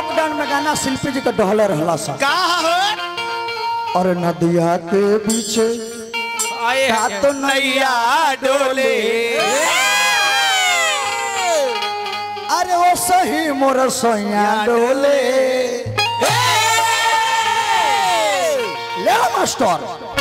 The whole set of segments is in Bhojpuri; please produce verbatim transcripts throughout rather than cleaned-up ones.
लॉकडाउन में गाना शिल्पी जी का डहला रहला सा कहा हो और नदिया के पीछे आए तो नैया डोले अरे वो सही मोर सैया डोले ले मास्टर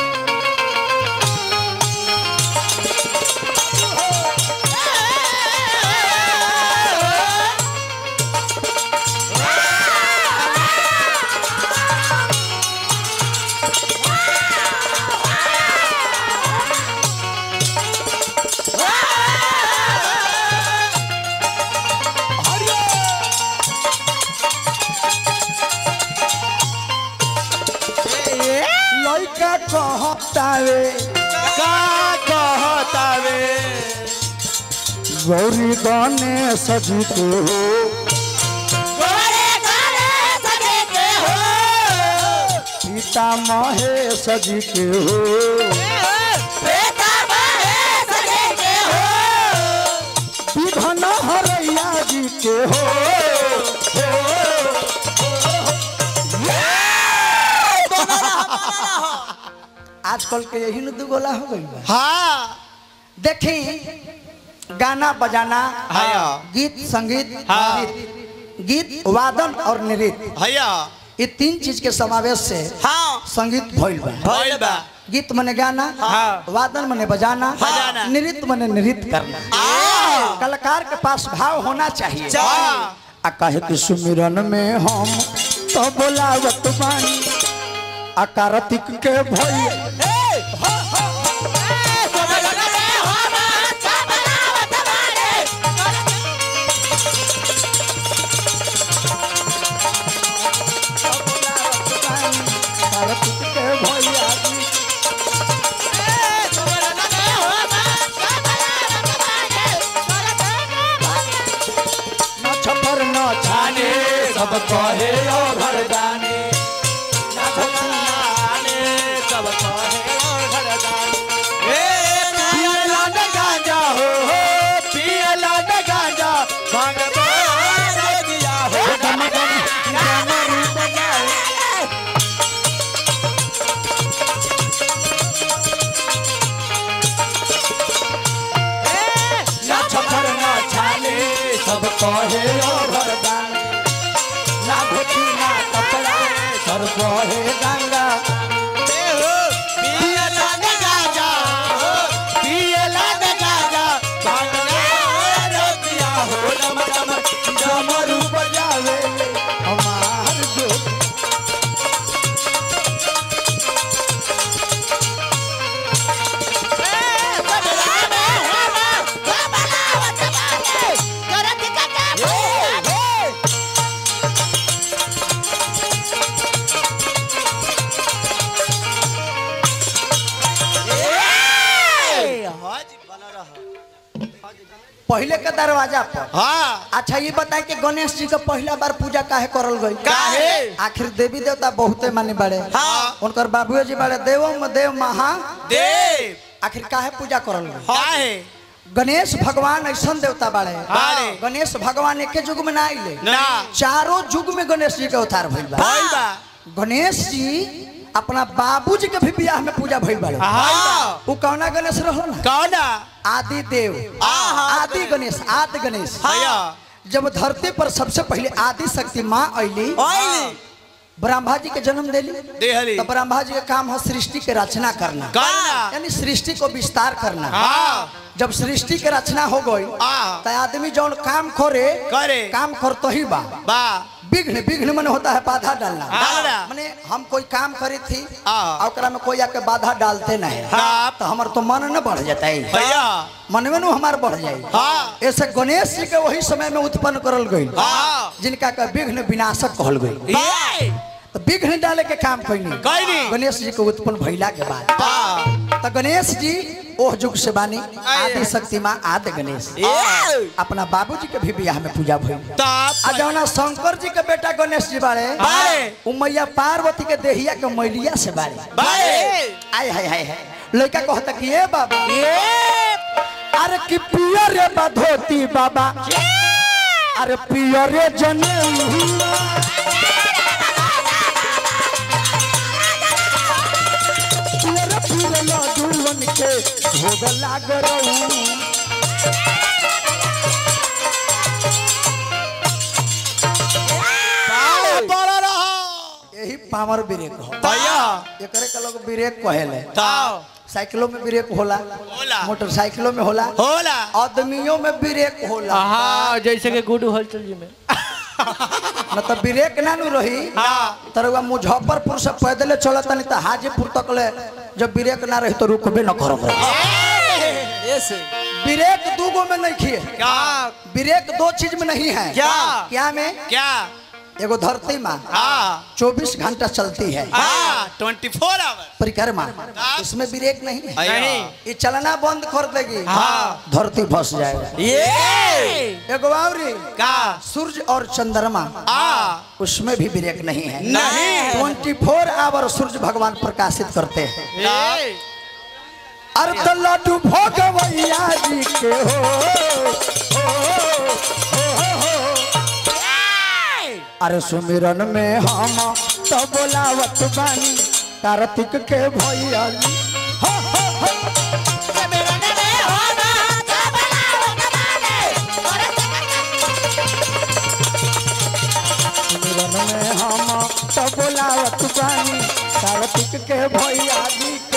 कहतावे का कहतावे गौरी गणेश जी के हो गोरे गणेश जी के हो पिता महेश जी के हो पिता महेश जी के हो विघ्न हरैया जी के हो आजकल के यही दू गोला हो गई बा। हाँ देखी गाना बजाना हाँ गीत संगीत हाँ नृत्य, गीत वादन और नृत्य भैया ये तीन चीज के समावेश से हाँ संगीत भइल बा। भइल बा गीत मने गाना हाँ वादन मने बजाना बजाना नृत्य मने नृत्य करना कलाकार के पास भाव होना चाहिए हाँ। आ कहे कि सुमिरन में हम तो बोलावत बानी आ कार्तिक के भई सब कहे ओ घरदानी सब कहे और घरदानी ए पियला न गांजा हो हो पियला न गांजा भांग मार दिया हो गम गम गम रूप जाए ना छपर ना छाले सब कहे ओ घरदानी ना धोती ना कपड़ा सर कहे गंगा ए हो पियला न गांजा हो पियला न गांजा भांग मार दिया हो डम डम डमरू बजावे हमार जो पहले के दरवाजा पर हाँ अच्छा ये बताए कि गणेश जी का पहला बार पूजा काहे करल गई काहे? आखिर देवी देवता बहुते माने बड़े हाँ। उनकर बाबू जी बड़े देवो देव महा देव आखिर काहे पूजा करल गई काहे गणेश भगवान ऐसा देवता बड़े बाड़े। गणेश भगवान एक युग में ना आइले ना चारों युग में गणेश जी के अवतार भइल बा भइल बा गणेश जी अपना बाबूजी के भी बियाह में पूजा भइल बा हाँ वो कौना गणेश रहल ना कौन आदि देव आहा। आदि गणेश आदि गणेश भैया जब धरती पर सबसे पहले आदि शक्ति माँ अली ओइली ब्रह्मा जी के जन्म देली देहली तो ब्रह्मा जी का काम है सृष्टि के रचना करना करना यानी सृष्टि को विस्तार करना हाँ जब सृष्टि के रचना हो गई हाँ। तो आदमी जौन काम करे करे काम कर तो ही बा बा विघ्न विघ्न मन होता है बाधा डालना डालना। माने हम कोई काम करे थी हाँ। और ओकरा में कोई आके बाधा डालते नहीं हाँ। तो हमार तो मन न बढ़ जाता है भैया मन में हमार बढ़ जाए हाँ ऐसे गणेश जी के वही समय में उत्पन्न करल गई हाँ। जिनका का विघ्न विनाशक कहल गई ये तो विघ्न डाले के काम कैनी कैनी। गणेश जी के उत्पन्न भइला के बाद हाँ तो गणेश जी ओह युग से बानी आदि शक्ति माँ आदि गणेश ये अपना बाबूजी के भी बियाह में पूजा भइल आ ताप जौना शंकर जी के बेटा गणेश जी बारे बारे। उ मैया पार्वती के देहिया के मैलिया से बारे बारे। आय हाय हाय हाय लड़का कहता कि ए बाबा ये अरे कि पिया रे बा धोती बाबा अरे पियरे जने पियर पियर लड्डूवन के भोग लाग रहू यही पावर ब्रेक हो भैया एकरे के लोग ब्रेक कहेले ताओ साइकिलों में ब्रेक होला होला मोटरसाइकिलों में होला होला आदमियों में ब्रेक होला हाँ जैसे कि गुडू हलचल जी में मतलब ब्रेक ना नु रही हाँ तरवा मुजफ्फरपुर से पैदल चलत नहीं तो हाजीपुर तक ले जब ब्रेक ना रही तो रुकबे न करब ऐसे ब्रेक दो गो में नहीं खिए क्या ब्रेक दो चीज में नहीं है क्या क्या में क्या एगो धरती माँ हाँ चौबीस घंटा चलती है हाँ ट्वेंटी फोर आवर परिक्रमा इसमें ब्रेक नहीं है नहीं ये चलना बंद कर देगी हाँ। धरती फंस जाएगा ये एगो और का सूर्य और चंद्रमा हाँ उसमें भी ब्रेक नहीं है नहीं ट्वेंटी फोर आवर सूर्य भगवान प्रकाशित करते हैं ये अरे तो लड्डू भगवैया जी के हो, हो, हो, हो, हो। अरे सुमिरन में हम तो बोलावत बानी कार्तिक के भैया जी हो, हो, हो। सुमिरन में हम तो बोलावत बानी कार्तिक के भैया जी के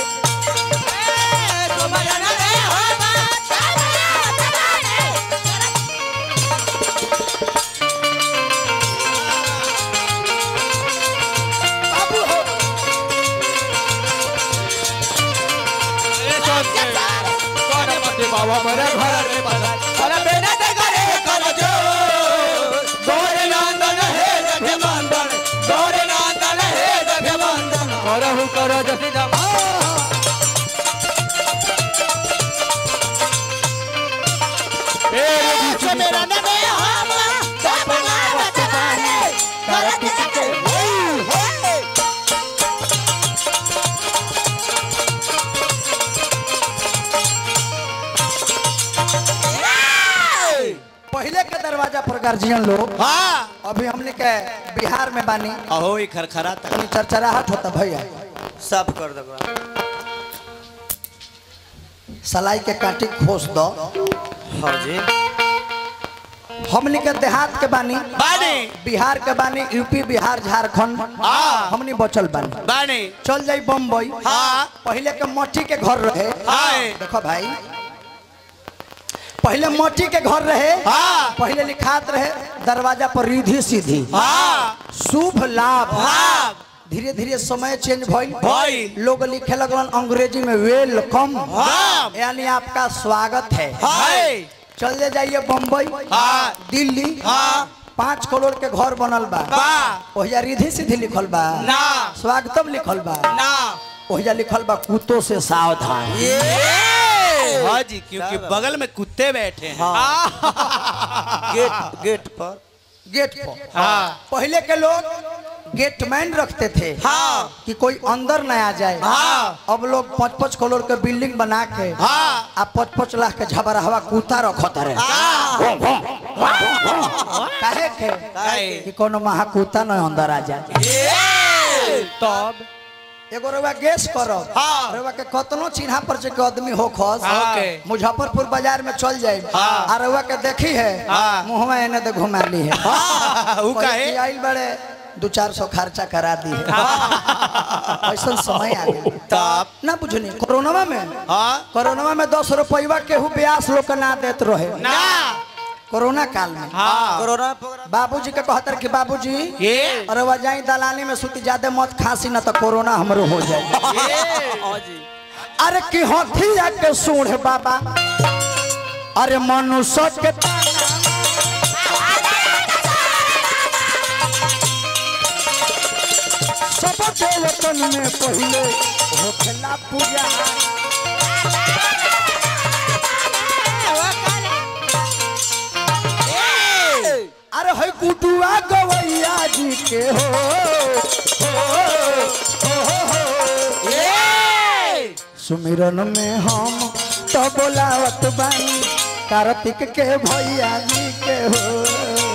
बाबा मेरे घर में बता अरे बेना ते करे कर जो गोरे नंदन हे रखे मंदन गोरे नंदन हे रखे मंदन करहु कर जति दम ए मेरा नने हम सपना बचवाने करती के पहले के दरवाजा पर गार्जियन लोग हाँ अभी हमने के बिहार में बानी अहो ये खरखरा तक तनी चरचराहट होता भैया सब कर दो सलाई के काटी खोस दो हाँ जी हमने के देहात के बानी बानी बिहार के बानी यूपी बिहार झारखंड हाँ। हमने बचल बानी बानी चल जाई बम्बई हाँ। पहले के मट्टी के घर रहे हाँ। देखो भाई पहले मट्टी के घर रहे हाँ। पहले लिखात रहे दरवाजा पर रिधी सीधी हाँ शुभ लाभ हाँ। धीरे धीरे समय चेंज भइल भइल। लोग लिखे लगलन अंग्रेजी में वेलकम हाँ। यानी आपका स्वागत है हाय चले जाइए बम्बई हाँ। दिल्ली हाँ। पाँच करोड़ के घर बनल बा बा ओहिजा रिधी सीधी लिखल बा ना स्वागतम लिखल बा ना ओहिजा लिखल बा कुत्तों से सावधान ये हाँ जी क्योंकि बगल में कुत्ते बैठे हैं गेट गेट पर गेट पर हाँ। पहले के लोग गेटमैन रखते थे हाँ। कि कोई अंदर न आ जाए हाँ। अब लोग पाँच पाँच करोड़ के बिल्डिंग बना के हाँ। आ पाँच पाँच लाख के झबरहवा कुत्ता रखत रहे हाँ। काहे के काहे? कि कोनो महाकुत्ता न अंदर आ जाए तब एगो रउआ गैस करो हाँ। रउआ के कतनो चिन्हा पर जे के आदमी हो खस हाँ। मुजफ्फरपुर बाजार में चल जाए हाँ। आ रउआ के देखी है हाँ। मुंहवा एने दे घुमा ली है हाँ, ऊ काहे? कोई आइल बड़े दो चार सौ खर्चा करा दी है ऐसा समय आ गया तब ना बुझनी कोरोना में हाँ कोरोना में दस रुपया केहू ब्यास लोग के ना देत रहे ना कोरोना काल में हाँ कोरोना बाबूजी के कहतर कि बाबूजी ये अरे वह जाई दलानी में सुती ज्यादा मत खांसी ना तो कोरोना हमरो हो जाए हाँ जी अरे की हथिया के सूढ़ बाबा अरे मनुष्य के सब देवतन में पहले होखेला पूजा अरे है कुटुआ गवैया जी के हो, हो, हो, हो, हो। सुमिरन में हम तो बोलावत बानी कार्तिक के भैया जी के हो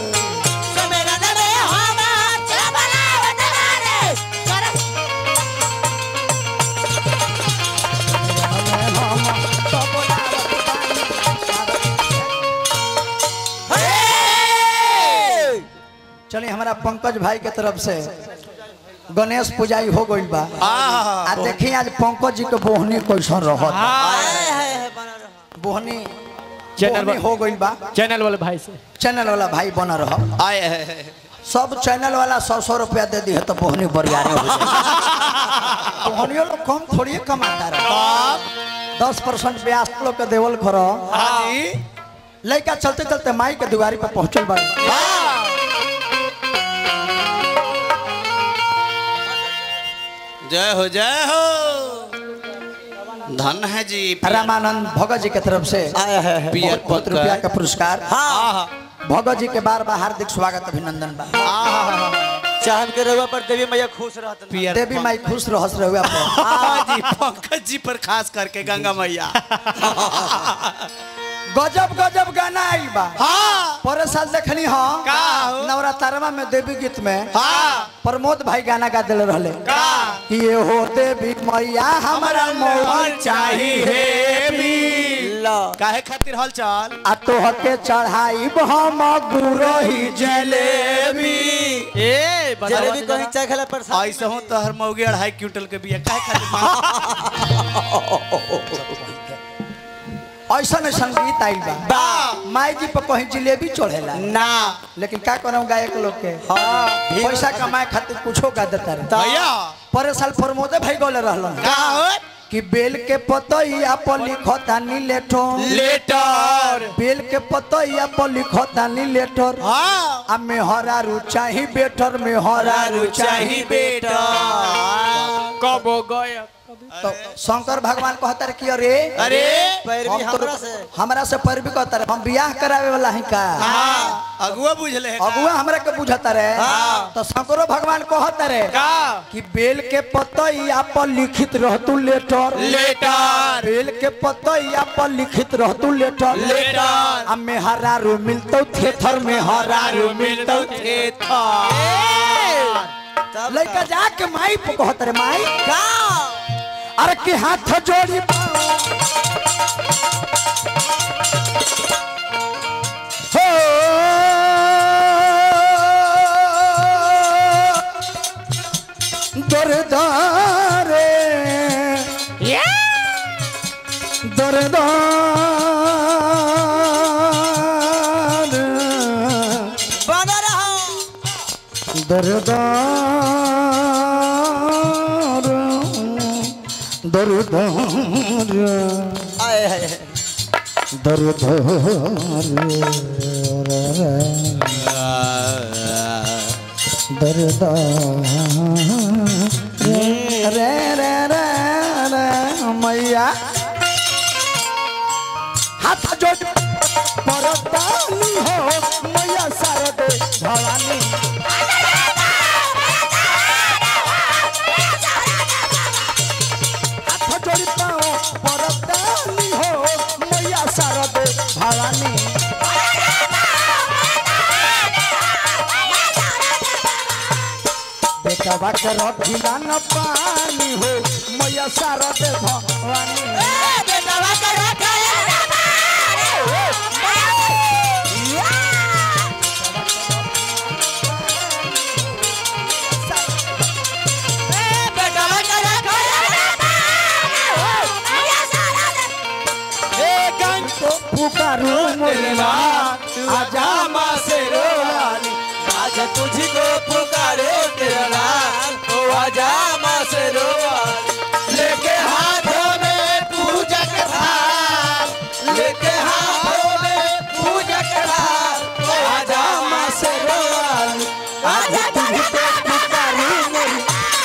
चलिए हमारा पंकज भाई के तरफ से गणेश पूजाई हो गई बा। आ देखिए आज पंकज जी के बोहनी कैसन रहत बोहनी चैनल बोहनी हो गई बा। चैनल वाले भाई से चैनल वाला भाई बना रह आए है सब चैनल वाला सौ सौ रुपया दे दी है तो बोहनी बरियारे हो जाए। बोहनियों लोग कम थोड़ी कमाता रहे दस परसेंट ब्याज लोग के देवल करो। लड़का चलते चलते माई के दुआरी पे पहुंचल बा। जय हो जय हो धन है जी रामानंद भगत जी के तरफ से बहुत बहुत रुपया का पुरस्कार। भगत जी के बार बार हार्दिक स्वागत अभिनंदन बा। चाहन के रहुआ पर देवी मैया खुश रहत देवी माई खुश रहस रहुआ पर जी पंकज जी पर खास करके गंगा मैया गजब गजब गाना आई बा। हाँ पर साल देखनी हो का हो? नवरात्रमा में देवी गीत में हाँ प्रमोद भाई गाना गा दिल रहले का कि ये हो देवी मैया हमारा मोहन चाहिए काहे खातिर हल चल आ तो हके चढ़ाई हम गुरही जलेबी। ए जलेबी कहीं चाय खेला पर ऐसे हो तो हर मौगे अढ़ाई क्विंटल के बिया काहे खातिर मांग ऐसा में संगीत आई बा माई जी पर कहीं जिलेबी चढ़ेला ना लेकिन का करम गायक लोग के पैसा कमाए खातिर कुछो गा देता रहे। भैया पर साल प्रमोदे भाई गोले रहलन का हो कि बेल के पतैया पर लिखतानी लेटर लेटर बेल के पतैया पर लिखतानी लेटर हाँ आ मेहरा रु चाही बेटर मेहरा रु चाही बेटा कब हो गया तो शंकर भगवान कहता रहे कि अरे अरे पैरवी हम तो हमरा से हमरा से पैरवी कहता रहे हम बियाह करावे वाला है का हाँ अगुआ बुझले है अगुआ हमरा के बुझता रहे तो शंकरो भगवान कहता रहे का कि बेल के पतैया पर लिखित रहतु लेटर लेटर बेल के पतैया पर लिखित रहतु लेटर लेटर आ मेहरा रू मिलतौ थेथर मेहरा रू मिलतौ तब लड़का जाके माई पे कहत रे माई का अरे के हाथ जोड़ी हो दरदारे दरदार बना रहा दरदार दरदार आए है दरदार रे रे रे रे मैया हाथ जोड़ परदानी हो मैया शारदे भवानी हाथ जोड़ी पाओ परदानी हो मैया शारदे भवानी बेटा बाकर रखिला न पानी हो मैया शारदे भवानी पुकारू मोरवा आजा माँ से रोवानी आज तुझको पुकारे तेरा लाल ओ आजा माँ से रोवाल लेके हाथों में पूजा के थाल लेके हाथों में पूजा के थाल आजा माँ से रोवानी आजा तुझको पुकारू मोरवा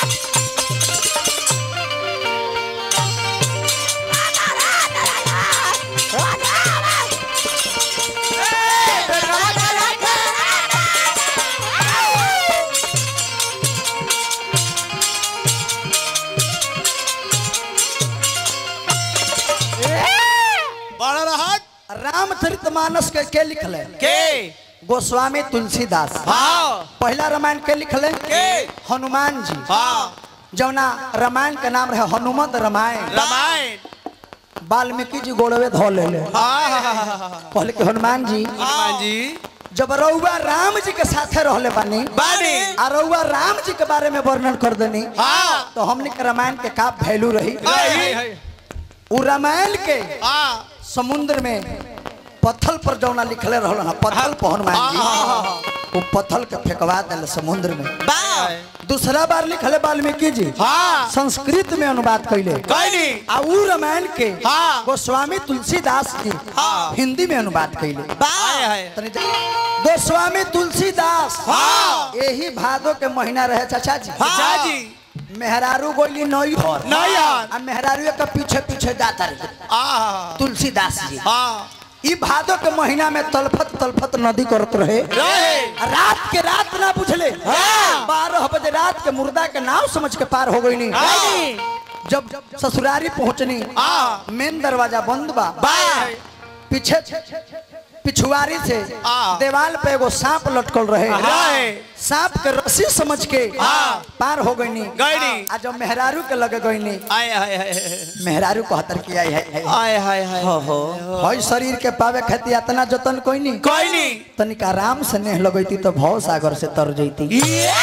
बड़ा रहत रामचरितमानस के के लिखले के गोस्वामी तुलसीदास हाँ पहला रामायण के लिखले के हनुमान जी हाँ जौना रामायण के नाम रहे हनुमत रामायण रामायण वाल्मीकि जी गोड़वे धो ले ले हाँ कहले कि हनुमान जी हनुमान जी जब रउआ राम जी के साथे रहले बानी बानी आ रउआ राम जी के बारे में वर्णन कर देनी हाँ तो हमने के रामायण के का वैल्यू रही रही उ रामायण के हाँ समुद्र में पत्थल पर जौना लिखले रहल ना पत्थल पहन मान जी वो पत्थल के फेंकवा दिल समुद्र में दूसरा बार लिखले वाल्मीकि जी हाँ संस्कृत में अनुवाद कैले कैली आ उ रामायण के हाँ गोस्वामी तुलसीदास जी हाँ हिंदी में अनुवाद कैले हाय हाय तनी जा- गोस्वामी तुलसीदास हाँ यही भादो के महीना रहे चाचा जी चाचा जी मेहरारू गोली नई और नहीं यार आ मेहरारू के पीछे पीछे जाता रहे आ तुलसीदास जी हाँ ई भादो के महीना में तलफत तलफत नदी करत रहे रहे रात के रात ना बुझले हाँ। बारह बजे रात के मुर्दा के नाव समझ के पार हो गई नहीं हाँ। जब ससुरारी पहुंचनी हाँ। मेन दरवाजा बंद बा बाय पीछे पिछुआरी से हाँ। दीवाल पे एगो सांप लटकल रहे रहे। सांप के रस्सी समझ के हाँ। पार हो गई गईनी। आ जब मेहरारू के लगे गई आय हाय हाय मेहरारू कहतर की आई है आय हाय हाय हो हई शरीर के पावे खाती इतना जतन कोई नहीं कोई नहीं तनिक आराम से नेह लगती तो भव सागर से तर जैती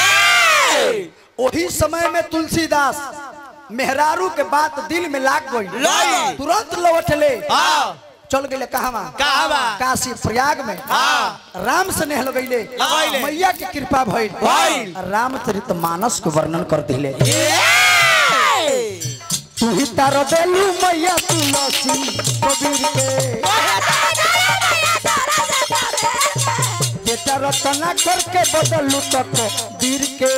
वही समय में तुलसीदास मेहरारू के बात दिल में लाग गई लगी। तुरंत लौटले हाँ चल गए कहां कहवा काशी प्रयाग में हाँ। राम से नेह लगैले लगैले। मैया की कृपा भइल भइल। रामचरित मानस के वर्णन कर दिले तू ही तार देलू मैया तुलसी कबीर के बेटा रतना करके बदलू तक वीर के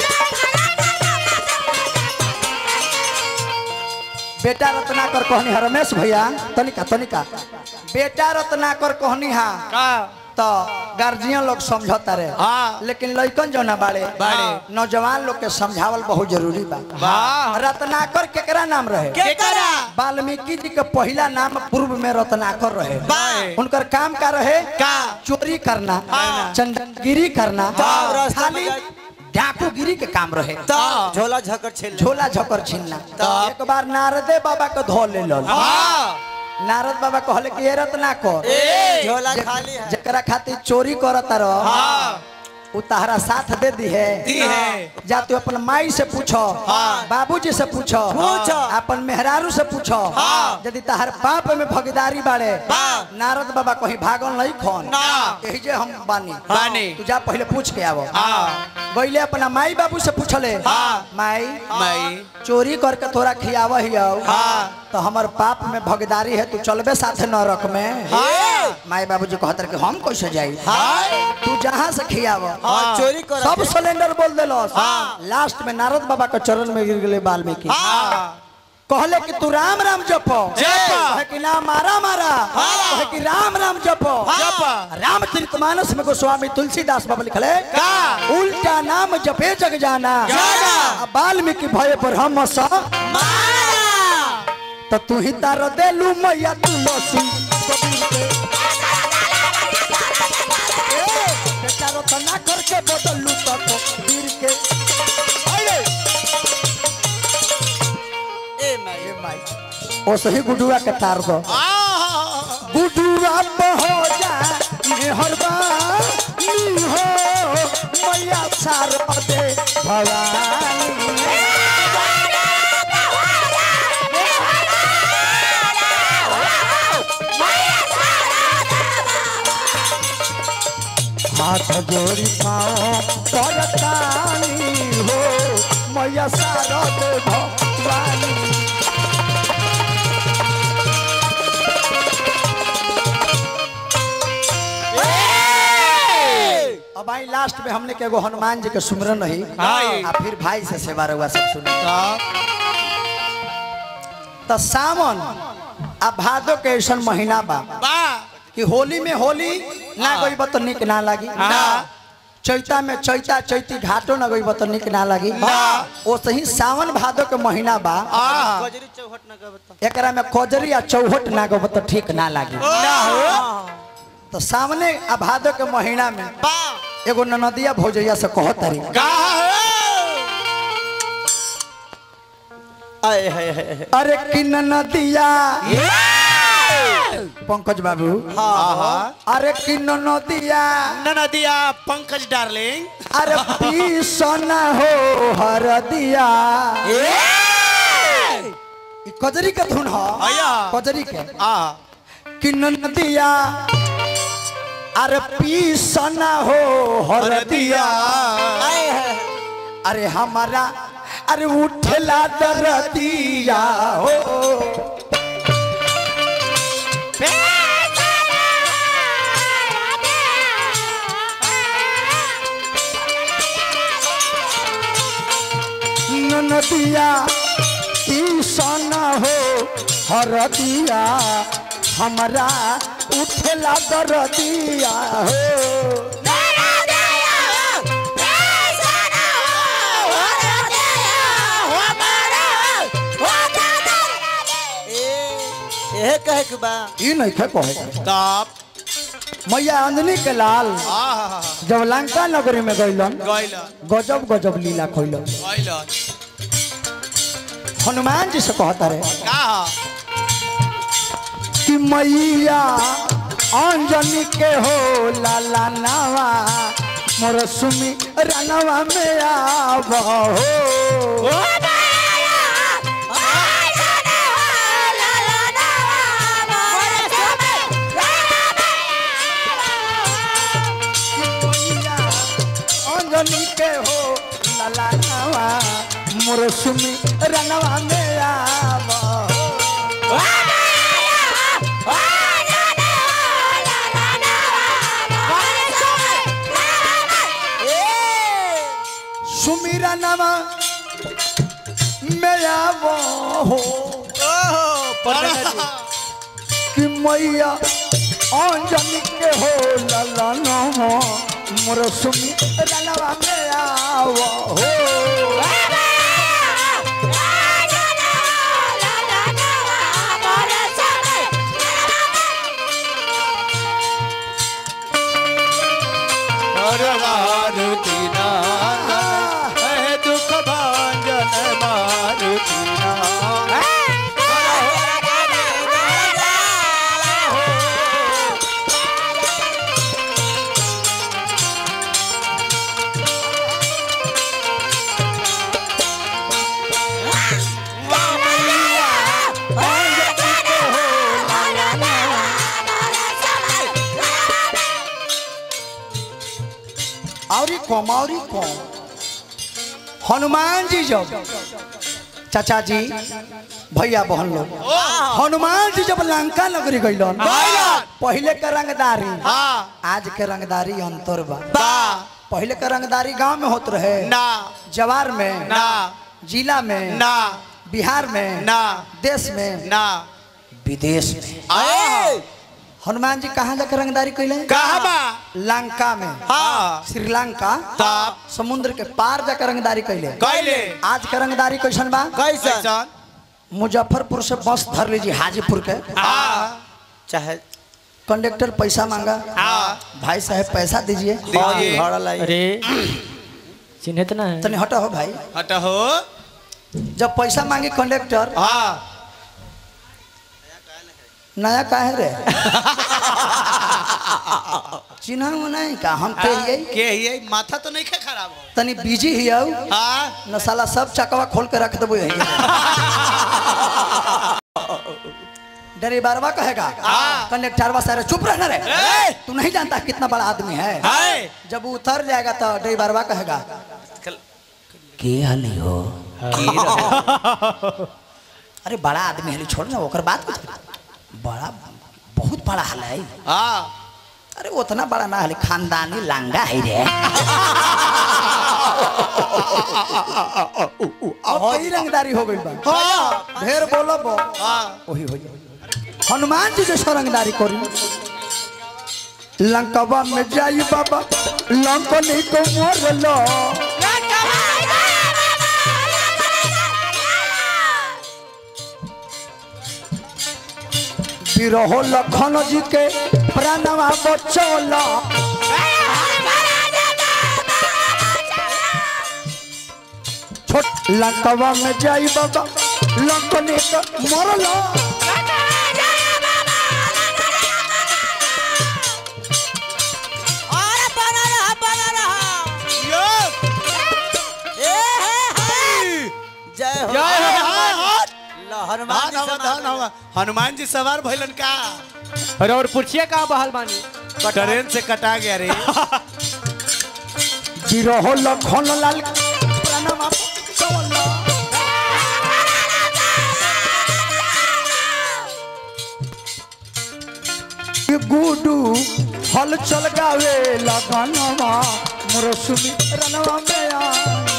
बेटा रत्नाकर कहनी हा रमेश भैया तनिका तनिका बेटा रत्नाकर कहनी हा तो गार्जियन लोग समझता रहे हाँ। लेकिन लइकन जो ना बाड़े बाड़े। नौजवान लोग के समझावल बहुत जरूरी बा वाह रत्नाकर केकरा नाम रहे केकरा वाल्मीकि जी के पहला नाम पूर्व में रत्नाकर रहे वाह। उनकर काम का रहे का चोरी करना हाँ। चंदनगिरी करना वाह, रास्ता खाली में डाकूगिरी के काम रहे झोला झकर छेल झोला झकर छीनना एक बार नारदे बाबा को धो ले लो हाँ नारद बाबा कहले कि ये रत्नाकर ए झोला जे- खाली है। जेकरा खातिर चोरी करत रहो हाँ उ तहरा साथ दे दी है दी है। जा तू अपन माई से पूछो हाँ। बाबूजी से पूछो पूछो। अपन मेहरारू से पूछो हाँ। यदि तहर बाप में भागीदारी बाड़े हाँ। नारद बाबा कहीं भागल नहीं खोन ना। यही जे हम बानी बानी। तू जा पहले पूछ के आवो हाँ। गईले अपना माई बाबू से पूछले हाँ। माई माई चोरी करके तोरा खियाव ही हाँ। तो हमार पाप में भागीदारी है तू चलबे साथे नरक में हाँ। माई बाबूजी कहतर कि हम कैसे जाई हाँ। तू जहाँ से खियाव हाँ। चोरी कर सब सिलेंडर बोल दिलस हाँ। लास्ट में नारद बाबा के चरण में गिर गए वाल्मीकि हाँ कहले कि तू राम राम जपो जपो। कहे कि ना मारा मारा हाँ। कहे कि राम राम जपो जपो। रामचरितमानस में गोस्वामी तुलसीदास बाबा लिखले का उल्टा नाम जपे जग जाना जाना। अब वाल्मीकि भय पर हम स तो तू ही तार देलू मैया तुलसी बेटा रतना करके बदलू तक वीर के ए माई ए माई ओ सही गुडुआ के तार दो गुडुआ हो जा मेहरबानी हो मैया शारदे भवानी हाथ जोड़ी पाओ परतानी हो मैया शारदे भवानी अब आई लास्ट में हमने के एगो हनुमान जी के सुमरन रही हाँ। आ फिर भाई से सेवा रहुआ सब सुने तो सावन आ भादो के ऐसा महीना बा कि होली में होली ना गई तो निक ना लगी चैता में चैता चैती घाटो ना गई तो निक ना लगी ओ सही सावन भादो के महीना बा गजरी चौहट न का बता एकरा में कोजरी आ चौहट ना गई तो ठीक ना लगी तो सामने आ भादो के महीना में एगो ननदिया भौजैया से कहो तारी आए हाय हाय अरे कि ननदिया पंकज बाबू हाँ हाँ अरे किन नदिया नदिया पंकज डार्लिंग अरे पीसना हो हर दिया कजरी के धुन हो आया कजरी के आ किन नदिया अरे पीसना हो हर दिया अरे हमारा अरे उठला दरदिया हो नदिया पीसना हो हर दिया हमारा उठला दरदिया हो ये कहे के बा ई नहीं खे कहे तब मैया अंजनी के लाल आ जब लंका नगरी में गइलन गइला गजब गजब लीला खोइलन गइला हनुमान जी से कहता रे का कि मैया अंजनी के हो लाला नावा मोर सुमी रनवा में आव हो अंजनी के हो लाला नावा मोर सुमी रनवा में आव हो सुमीरा नामा मैं आवो हो कि मैया अंजनी के हो लाला नामा मोर सुमीरा नामा में आवो हो मारुति नाथ है दुख भांजन मारुति नाथ औरी कम औरी कम हनुमान जी जब चाचा जी भैया बहन लोग हनुमान जी जब लंका नगरी गइलन पहले के रंगदारी हाँ आज के रंगदारी अंतर बा बा पहले के रंगदारी गांव में होत रहे ना जवार में ना जिला में ना बिहार में ना देश में ना विदेश में आए हनुमान जी कहाँ जाकर रंगदारी कैले कहाँ बा लंका में हाँ श्रीलंका तब समुद्र के पार जाकर रंगदारी कैले कैले आज के रंगदारी कैसन बा कैसन मुजफ्फरपुर से बस धर लीजिए हाजीपुर के हाँ चाहे कंडक्टर पैसा मांगा हाँ भाई साहब पैसा दीजिए दीजिए। भाड़ा लाई अरे चिन्हित ना है तनी हटा हो भाई हट हो जब पैसा मांगे कंडक्टर हाँ नया काहे रे चिन्ह नहीं का हम के हियै के ये माथा तो नहीं खे खराब हो तनी बिजी हियौ हाँ न साला सब चकवा खोल के रख देबो यही ड्राइवरवा कहेगा हाँ। कंडक्टरवा सारे चुप रहना रे ए! तू नहीं जानता कितना बड़ा आदमी है हाय जब वो उतर जाएगा तो ड्राइवरवा कहेगा के हाली हो अरे बड़ा आदमी है छोड़ ना ओकर बात बड़ा बहुत बड़ा हाल है हाँ अरे उतना बड़ा ना है खानदानी लांगा है रे अब वही रंगदारी हो गई बा हाँ ढेर बोलो बो हाँ वही हो जाए हनुमान जी जैसा रंगदारी करी लंकवा में जाई बाबा लंकनी को मोर लो बिरहो लखन जी के प्राणवा बचौला छोट लंकवा में जाई बाबा लंकनी को मोर लो हवा धन हवा हनुमान जी सवार भइलन का अरे और पूछिए कहाँ बहाल बानी ट्रेन से कटा गया रे गिरोह लखन लाल प्रणवा चवला गुडू हल चल गावे लगनवा मोर सुमी रनवा में आ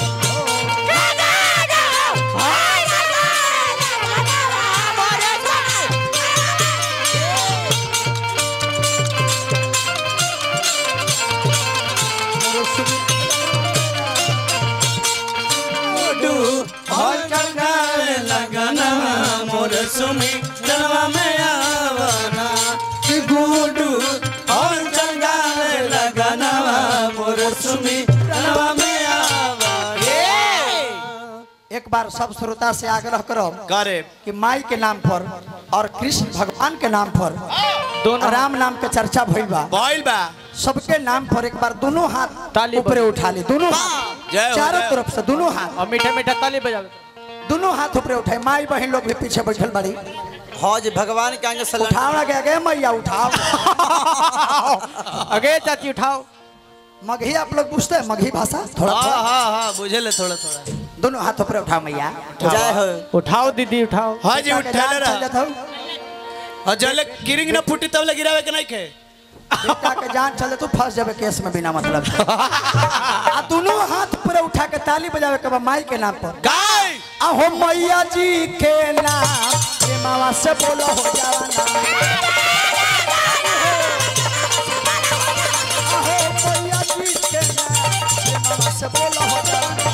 मोर सुमी रनवा में आवना गुडू और चंगावे लगनवा मोर सुमी रनवा में आवना। एक बार सब श्रोता से आग्रह करो करे कि माई के नाम पर और कृष्ण भगवान के नाम पर दोनों राम नाम के चर्चा भइल बा बोल बा सबके नाम पर एक बार दोनों हाथ ताली ऊपर बजाओ। उठा ले दोनों जय हो, चारों जय हो। तरफ से दोनों हाथ और मीठा मीठा ताली बजावे दोनों हाथ ऊपर उठाए माई बहन लोग भी पीछे बैठल बड़ी हाँ जी भगवान के आगे सलाम उठाओ गया गए मैया उठाओ अगे चाची उठाओ मगही आप लोग पूछते हैं मगही भाषा थोड़ा हाँ थोड़ा हाँ हाँ बुझे ले थोड़ा थोड़ा दोनों हाथ ऊपर उठाओ मैया जय हो उठाओ दीदी उठाओ हाँ जी बेटा के उठा ले जान चल रहा जात हूँ। और जले किरिंग न फूटी तब ले गिरावे के नहीं खे बेटा के जान चले तो फंस जावे केस में बिना मतलब के। आ दोनों हाथ ऊपर उठा के ताली बजावे के बा माई के नाम पर गाय आहो मैया जी के नाम रे मावा से बोलो हो जावाना आहो मैया जी के नाम रे मावा से बोलो हो जावाना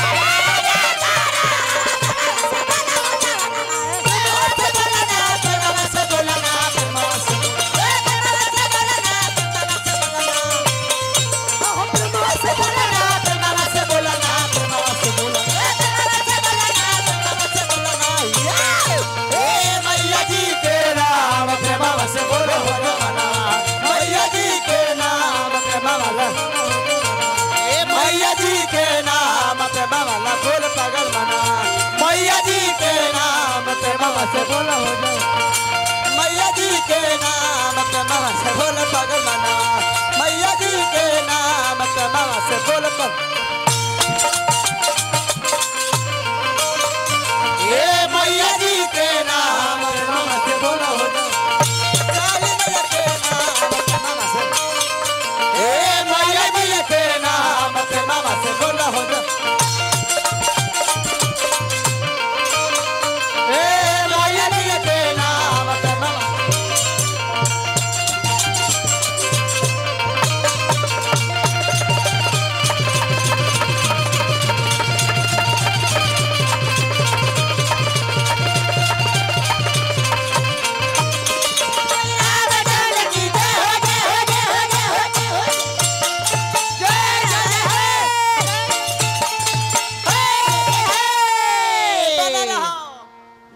मैया जी के नाम प्रेमा से बोलो हो जाना मैया जी के नाम प्रेमा वाला मैया जी के नाम प्रेमा वाला बोल पागल मना मैया जी के नाम प्रेमा से बोलो हो जाना मैया जी के नाम प्रेमा से बोल पागल मना मैया जी के नाम प्रेमा से बोल पागल ये मैया जी के नाम प्रेमा से बोलो हो जाना काली मैया के नाम प्रेमा से ए मैया जी के नाम प्रेमा से बोलो हो जाना